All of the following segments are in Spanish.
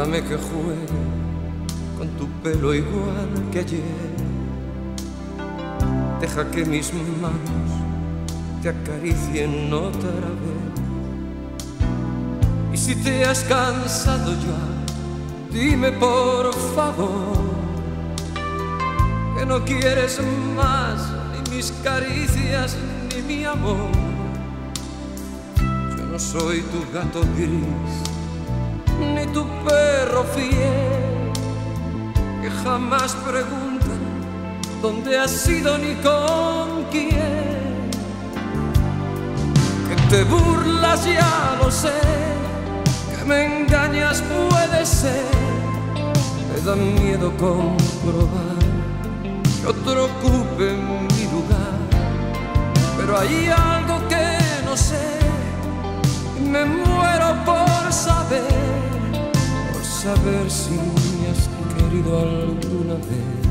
Déjame que juegue con tu pelo igual que ayer. Deja que mis manos te acaricien otra vez. Y si te has cansado ya, dime por favor que no quieres más ni mis caricias ni mi amor. Yo no soy tu gato gris ni tu perro fiel, que jamás pregunta dónde has ido ni con quién. Que te burlas ya lo sé, que me engañas puede ser. Me da miedo comprobar que otro ocupe mi lugar, pero hay algo que no sé y me muero por saber si me has querido alguna vez.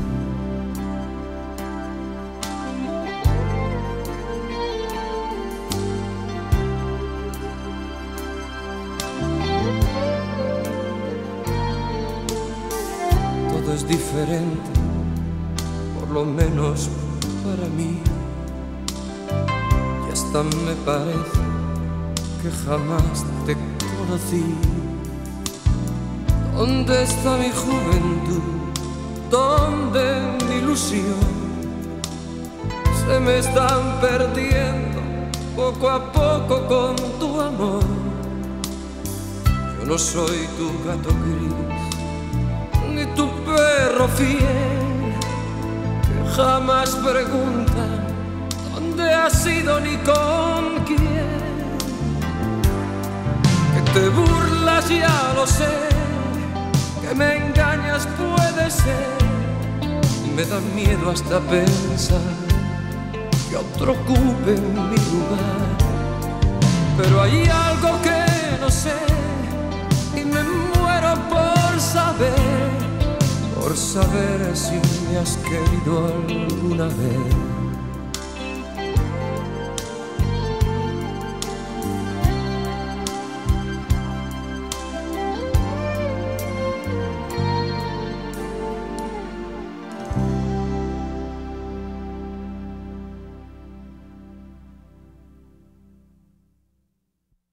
Todo es diferente, por lo menos para mí, y hasta me parece que jamás te conocí. ¿Dónde está mi juventud? ¿Dónde mi ilusión? Se me están perdiendo poco a poco con tu amor. Yo no soy tu gato gris ni tu perro fiel, que jamás pregunta dónde has ido ni con quién. Que te burlas ya lo sé, que me engañas puede ser. Me da miedo hasta pensar que otro ocupe mi lugar, pero hay algo que no sé y me muero por saber si me has querido alguna vez.